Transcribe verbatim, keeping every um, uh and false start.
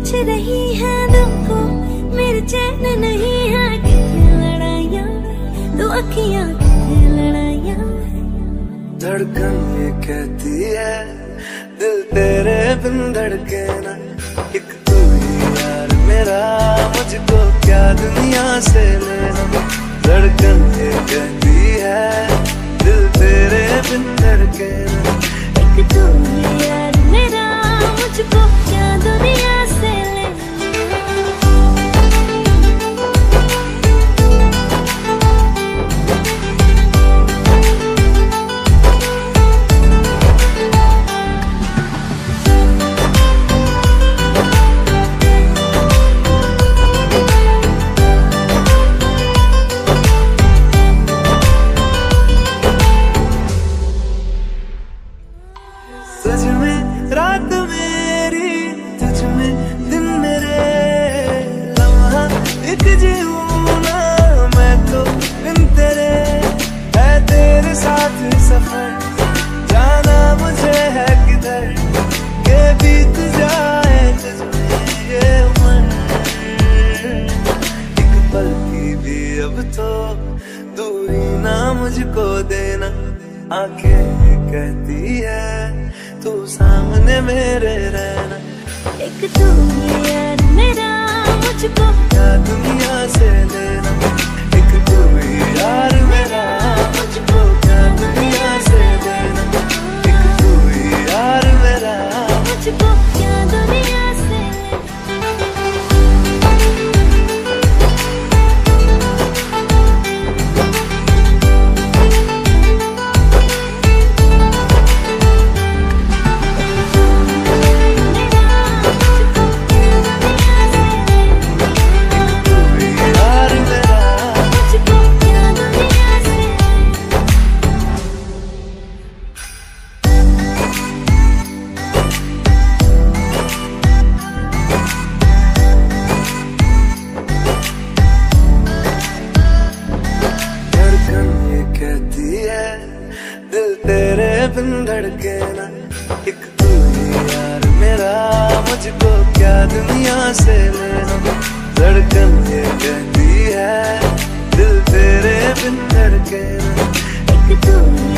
पूछ रही है दिल को, मेरे चैन नहीं है कितनी लड़ाइयाँ, तो अखियाँ कितनी लड़ाइयाँ। धड़कन ये कहती है दिल तेरे बिन धड़के ना, एक तू ही यार मेरा, मुझको क्या दुनिया से लेना। धड़कन ये कहती है दिल तेरे बिन धड़के ना, एक तू ही यार मेरा, मुझको क्या दुनिया से लेना। तुझ में रात मेरी, तुझ में दिन मेरे, लम्हा एक जीऊं ना मैं तो बिन तेरे। है तेरे साथ सफर, जाना मुझे है किधर, के बीत जाए तुझ में ये उम्र। एक पल की भी अब तो दूरी ना मुझको देना, आंखें कहती है तू सामने मेरे रहना। एक तू ही यार मेरा, मुझको क्या दुनिया से लेना। एक तू ही यार मेरा, मुझको क्या दुनिया से लेना। एक तू ही यार मेरा, मुझको क्या दुनिया से दिल तेरे बिन धड़के ना, एक तू ही यार मेरा, मुझको क्या दुनिया से लेना। धड़कन ये कहती है दिल तेरे बिन धड़के ना, एक तू ही